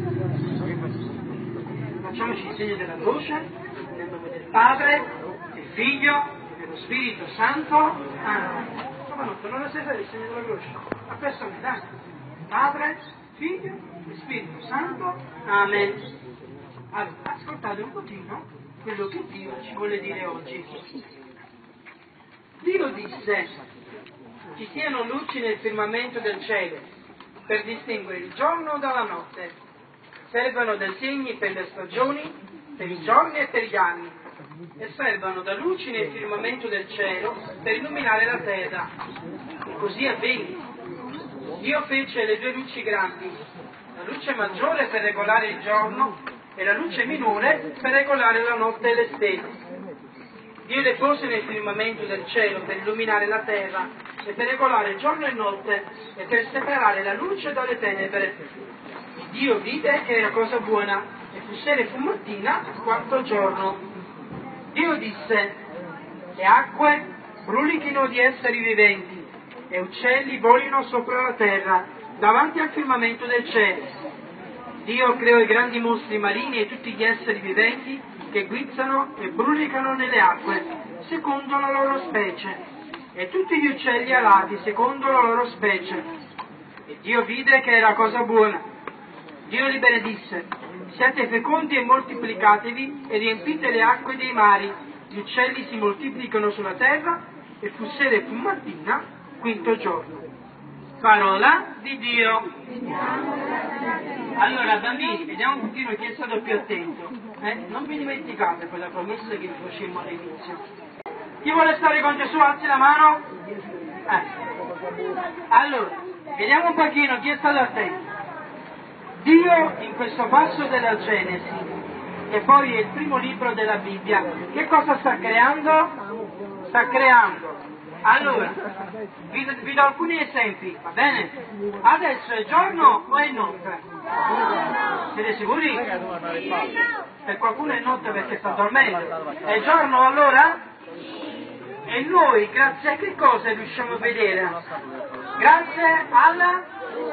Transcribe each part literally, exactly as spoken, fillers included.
Facciamoci il segno della croce, nel nome del Padre, del Figlio e dello Spirito Santo. Amen. Buonanotte, non la sera il segno della croce. A persone, dai. Padre, Figlio e Spirito Santo. Amen. Allora, ascoltate un pochino quello che Dio ci vuole dire oggi. Dio disse: ci siano luci nel firmamento del cielo per distinguere il giorno dalla notte. Servono da segni per le stagioni, per i giorni e per gli anni, e servono da luci nel firmamento del cielo per illuminare la terra. E così avvenne. Dio fece le due luci grandi, la luce maggiore per regolare il giorno e la luce minore per regolare la notte e le stelle. Dio le pose nel firmamento del cielo per illuminare la terra e per regolare giorno e notte e per separare la luce dalle tenebre. Dio vide che era cosa buona, e fu sera e fu mattina, quarto giorno. Dio disse: le acque brulichino di esseri viventi, e uccelli volino sopra la terra, davanti al firmamento del cielo. Dio creò i grandi mostri marini e tutti gli esseri viventi che guizzano e brulicano nelle acque, secondo la loro specie, e tutti gli uccelli alati, secondo la loro specie. E Dio vide che era cosa buona. Dio li benedisse: siate fecondi e moltiplicatevi e riempite le acque dei mari, gli uccelli si moltiplicano sulla terra, e fu sera e fu mattina, quinto giorno. Parola di Dio. Allora bambini, vediamo un pochino chi è stato più attento. Eh? Non vi dimenticate quella promessa che vi facemmo all'inizio. Chi vuole stare con Gesù, alzi la mano. Eh. Allora, vediamo un pochino chi è stato attento. Dio in questo passo della Genesi, che poi è il primo libro della Bibbia, che cosa sta creando? Sta creando. Allora, vi, vi do alcuni esempi, va bene? Adesso è giorno o è notte? Siete sicuri? Per qualcuno è notte perché sta dormendo. È giorno allora? E noi grazie a che cosa riusciamo a vedere? Grazie alla...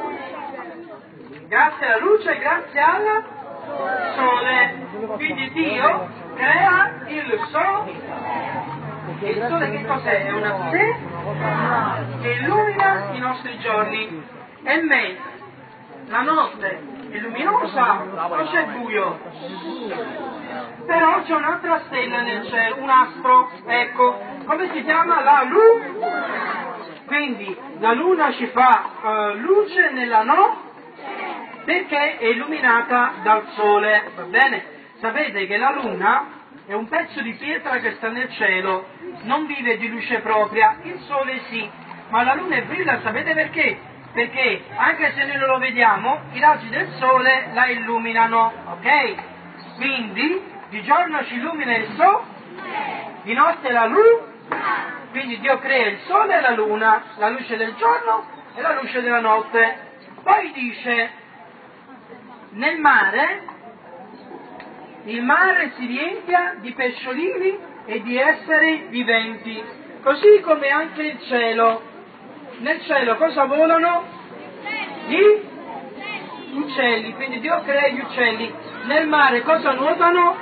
Grazie alla luce, grazie al sole. Quindi Dio crea il sole. Il sole che cos'è? È una stella che illumina i nostri giorni. E mentre la notte è luminosa, non c'è buio. Però c'è un'altra stella nel cielo, un astro, ecco. Come si chiama? La luna. Quindi la luna ci fa uh, luce nella notte, perché è illuminata dal sole, va bene? Sapete che la luna è un pezzo di pietra che sta nel cielo, non vive di luce propria, il sole sì, ma la luna è brilla, sapete perché? Perché anche se noi non lo vediamo, i raggi del sole la illuminano, ok? Quindi di giorno ci illumina il sole, di notte la luna, quindi Dio crea il sole e la luna, la luce del giorno e la luce della notte. Poi dice: nel mare, il mare si riempia di pesciolini e di esseri viventi, così come anche il cielo. Nel cielo cosa volano? Gli uccelli, quindi Dio crea gli uccelli. Nel mare cosa nuotano?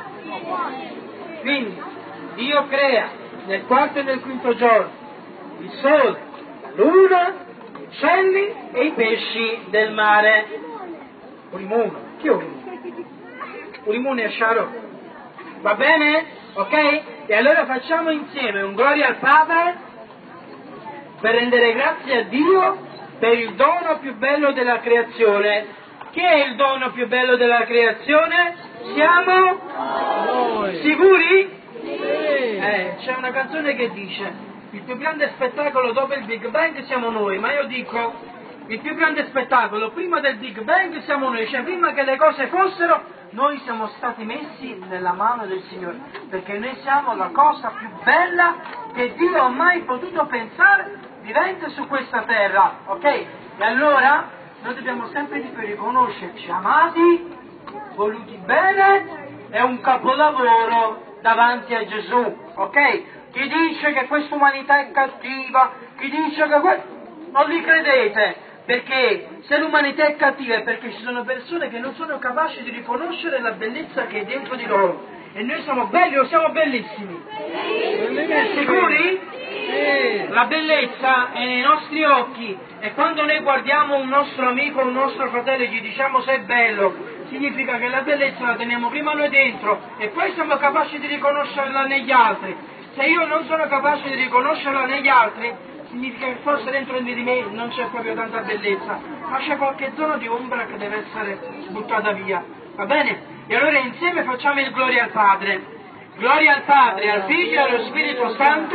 Quindi Dio crea nel quarto e nel quinto giorno il sole, la luna, gli uccelli e i pesci del mare. Ulimuno, chi è Ulimuno? Ulimuno è Sharo. Va bene? Ok? E allora facciamo insieme un gloria al Padre per rendere grazie a Dio per il dono più bello della creazione. Che è il dono più bello della creazione? Siamo noi. Sicuri? Sì. Eh, c'è una canzone che dice: il più grande spettacolo dopo il Big Bang siamo noi, ma io dico: il più grande spettacolo prima del Big Bang siamo noi, cioè prima che le cose fossero, noi siamo stati messi nella mano del Signore, perché noi siamo la cosa più bella che Dio ha mai potuto pensare vivente su questa terra, ok? E allora noi dobbiamo sempre di più riconoscerci amati, voluti bene, è un capolavoro davanti a Gesù, ok? Chi dice che questa umanità è cattiva, chi dice che que... non li credete, Perché se l'umanità è cattiva è perché ci sono persone che non sono capaci di riconoscere la bellezza che è dentro di loro. E noi siamo belli o siamo bellissimi? Sicuri? La bellezza è nei nostri occhi, e quando noi guardiamo un nostro amico, un nostro fratello e gli diciamo sei bello, significa che la bellezza la teniamo prima noi dentro e poi siamo capaci di riconoscerla negli altri. Se io non sono capace di riconoscerla negli altri, significa che forse dentro di me non c'è proprio tanta bellezza, ma c'è qualche zona di ombra che deve essere buttata via, va bene? E allora insieme facciamo il gloria al Padre. Gloria al Padre, al Figlio e allo Spirito Santo.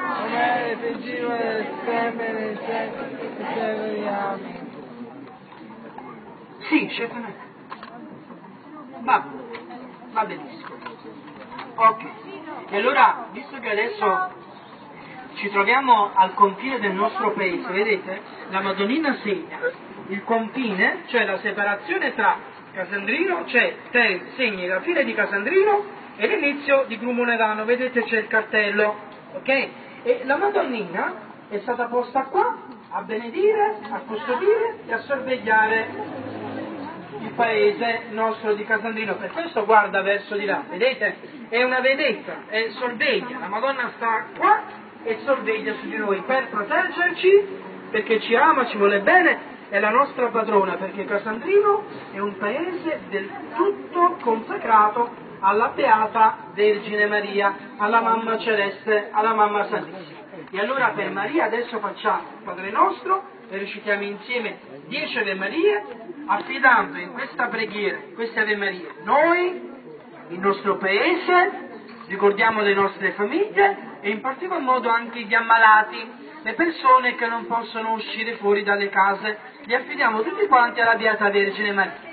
Sì, certamente. Va, va benissimo. Ok. E allora, visto che adesso ci troviamo al confine del nostro paese, vedete? La Madonnina segna il confine, cioè la separazione tra Casandrino, cioè segni la fine di Casandrino e l'inizio di Grumonevano, vedete c'è il cartello, ok? E la Madonnina è stata posta qua a benedire, a custodire e a sorvegliare il paese nostro di Casandrino, per questo guarda verso di là, vedete? È una vedetta, è sorveglia, la Madonna sta qua e sorveglia su di noi per proteggerci, perché ci ama, ci vuole bene, è la nostra padrona, perché Casandrino è un paese del tutto consacrato alla Beata Vergine Maria, alla Mamma Celeste, alla Mamma Santissima. E allora per Maria adesso facciamo il Padre Nostro e recitiamo insieme dieci Ave Marie, affidando in questa preghiera, in queste Ave Marie, noi, il nostro paese, ricordiamo le nostre famiglie e in particolar modo anche gli ammalati, le persone che non possono uscire fuori dalle case, li affidiamo tutti quanti alla Beata Vergine Maria.